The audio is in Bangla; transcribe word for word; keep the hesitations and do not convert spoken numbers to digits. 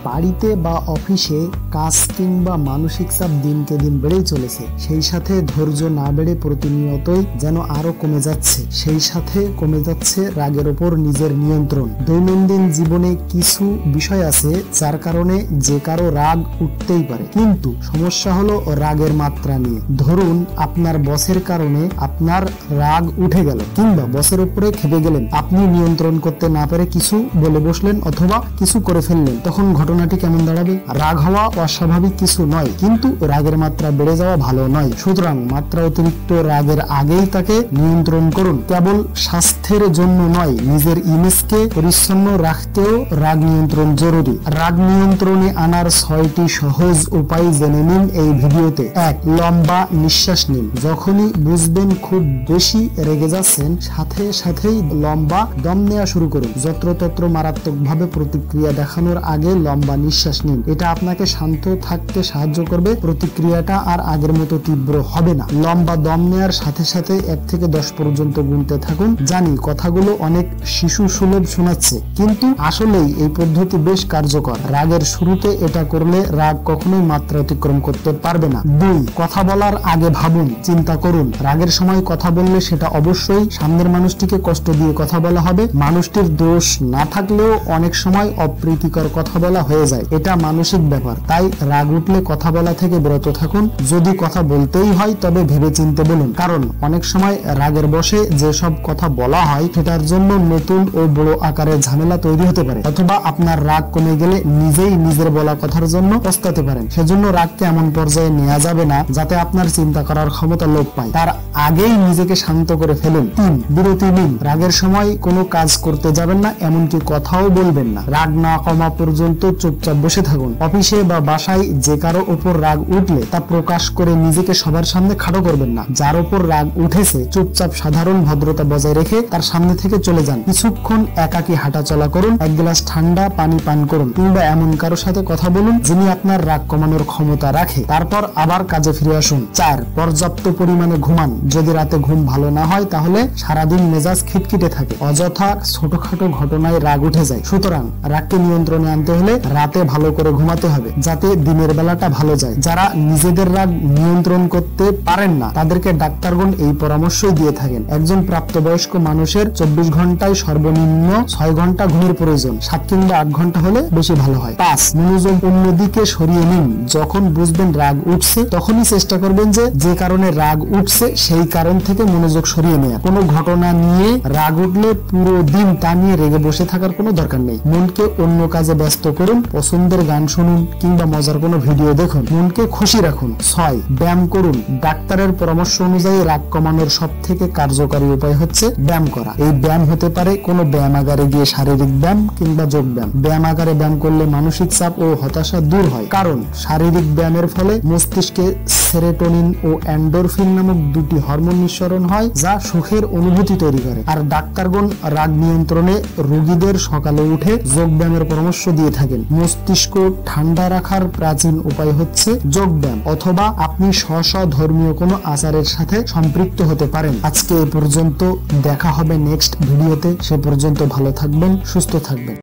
বাড়িতে বা অফিসে কাজ কিংবা মানসিক চাপ দিনকে দিন বেড়েই চলেছে, সেই সাথে ধৈর্য না বেড়ে প্রতিনিয়তই যেন আরো কমে যাচ্ছে, সেই সাথে কমে যাচ্ছে রাগের ওপর নিজের নিয়ন্ত্রণ। দৈনন্দিন জীবনে কিছু বিষয় আছে যার কারণে যে কারো রাগ উঠতেই পারে, কিন্তু সমস্যা হলো রাগের মাত্রা নিয়ে। ধরুন আপনার বসের কারণে আপনার রাগ উঠে গেল কিংবা বসের উপরে খেপে গেলেন, আপনি নিয়ন্ত্রণ করতে না পেরে কিছু বলে বসলেন অথবা কিছু করে ফেললেন, তখন ঘটনাটি কেমন দাঁড়াবে? রাগ হওয়া অস্বাভাবিক কিছু নয়, কিন্তু রাগের মাত্রা বেড়ে যাওয়া ভালো নয়। সুতরাং মাত্রা অতিরিক্ত রাগের আগেই তাকে নিয়ন্ত্রণ করুন। কেবল স্বাস্থ্যের জন্য নয়, নিজের ইমেজকে পরিচ্ছন্ন রাখতেও রাগ নিয়ন্ত্রণ জরুরি। রাগ নিয়ন্ত্রণে আনার ছয়টি সহজ উপায় জেনে নিন এই ভিডিওতে। এক, লম্বা নিঃশ্বাস নিন। যখনই বুঝবেন খুব বেশি রেগে যাচ্ছেন, সাথে সাথেই লম্বা দম নেওয়া শুরু করুন। যত্রতত্র মারাত্মক ভাবে প্রতিক্রিয়া দেখানোর আগে লম্বা নিঃশ্বাস নিন। এটা আপনাকে শান্ত থাকতে সাহায্য করবে, প্রতিক্রিয়াটা আর আগের মতো তীব্র হবে না। লম্বা দম নেওয়ার সাথে সাথে এক থেকে দশ পর্যন্ত গুনতে থাকুন। জানি কথাগুলো অনেক শিশু সুলভ শোনাচ্ছে, কিন্তু আসলেই এই পদ্ধতি বেশ কার্যকর। রাগের শুরুতে এটা করলে রাগ কখনোই মাত্রা অতিক্রম করতে পারবে না। দুই, কথা বলার আগে ভাবুন, চিন্তা করুন। রাগের সময় কথা বললে সেটা অবশ্যই সামনের মানুষটিকে কষ্ট দিয়ে কথা বলা হবে। মানুষটির দোষ না থাকলেও অনেক সময় অপ্রীতিকর কথা বলা হয়ে যায়, এটা মানসিক ব্যাপার। তাই রাগ উঠলে কথা বলা থেকে বিরত থাকুন। যদি কথা বলতেই হয় তবে ভেবে চিন্তে বলুন, কারণ অনেক সময় রাগের বশে যেসব কথা বলা হয় সেটার জন্য নতুন ও বড় আকারের ঝামেলা তৈরি হতে পারে, অথবা আপনার রাগ কমে গেলে নিজেই নিজের বলা কথার জন্য পস্তাতে পারেন। সেজন্য রাগকে এমন পর্যায়ে নেওয়া যাবে না যাতে আপনার চিন্তা করার ক্ষমতা লোপ পায়, তার আগেই নিজেকে শান্ত করে ফেলুন। তিন, বিরতি নিন। রাগের সময় কোনো কাজ করতে যাবেন না, এমনকি কথাও বলবেন না। রাগ না কমা পর্যন্ত চুপচাপ বসে থাকুন। অফিসে বা বাসায় যে কারো উপর রাগ উঠলে তা প্রকাশ করে নিজেকে সবার সামনে খাটো করবেন না। যার উপর রাগ উঠেছে চুপচাপ সাধারণ ভদ্রতা বজায় রেখে তার সামনে থেকে চলে যান। কিছুক্ষণ একাকী হাঁটা চলা করুন, এক গ্লাস ঠান্ডা পানি পান করুন, কিংবা এমন কারো সাথে কথা বলুন যিনি আপনার রাগ কমানোর ক্ষমতা রাখে। তারপর আবার কাজে ফিরে আসুন। চার, পর্যাপ্ত পরিমাণে ঘুমান। যদি রাতে ঘুম ভালো না হয় তাহলে সারাদিন মেজাজ খিটখিটে থাকে, অযথা ছোটখাটো ঘটনায় রাগ উঠে যায়। সুতরাং রাগকে নিয়ন্ত্রণে আনতে হলে রাতে ভালো করে ঘুমাতে হবে, যাতে দিনের বেলাটা ভালো যায়। যারা নিজেদের রাগ নিয়ন্ত্রণ করতে পারেন না তাদেরকে ডাক্তারগণ এই পরামর্শই দিয়ে থাকেন। একজন প্রাপ্তবয়স্ক মানুষের চব্বিশ ঘন্টায় সর্বনিম্ন ছয় ঘন্টা ঘুমের প্রয়োজন, সাত কিংবা আট ঘন্টা হলে বেশি ভালো হয়। পাঁচ, মনোযোগ অন্যদিকে সরিয়ে নিন। যখন বুঝবেন রাগ উঠছে তখনই চেষ্টা করবেন যে যে কারণে রাগ উঠছে সেই কারণ থেকে মনোযোগ সরিয়ে নেওয়া। কোনো ঘটনা নিয়ে রাগ উঠলে পুরো দিন তা নিয়ে রেগে বসে থাকার কোনো দরকার নেই। মনকে অন্য কাজে ব্যস্ত করুন, পছন্দের গান শুনুন কিংবা মজার কোনো ভিডিও দেখুন, মনকে খুশি রাখুন। ছয়, ব্যায়াম করুন। ডাক্তারের পরামর্শ অনুযায়ী রাগ কমানোর সব থেকে কার্যকরী উপায় হচ্ছে ব্যায়াম করা। এই ব্যায়াম হতে পারে কোনো ব্যায়ামাগারে গিয়ে শারীরিক ব্যায়াম কিংবা যোগ ব্যায়াম। ব্যায়ামাগারে ব্যায়াম করলে মানসিক চাপ ও হতাশা দূর হয়, কারণ শারীরিক ব্যায়ামের ফলে মস্তিষ্কে সেরোটোনিন ও এন্ডোরফিন নামক দুটি হরমোন নিঃসরণ হয় যা সুখের অনুভূতি তৈরি করে। আর ডাক্তারগণ রাগ নিয়ন্ত্রণে রোগীদের সকালে উঠে যোগ ব্যায়ামের পরামর্শ দিয়ে থাকেন। মস্তিষ্ক ঠান্ডা রাখার প্রাচীন উপায় হচ্ছে যোগ ব্যায়াম, অথবা আপনি স্ব স্ব ধর্মীয় কোনো আচারের সাথে সম্পৃক্ত হতে পারেন। আজকে এ পর্যন্ত, দেখা হবে নেক্সট ভিডিওতে। সে পর্যন্ত ভালো থাকবেন, সুস্থ থাকবেন।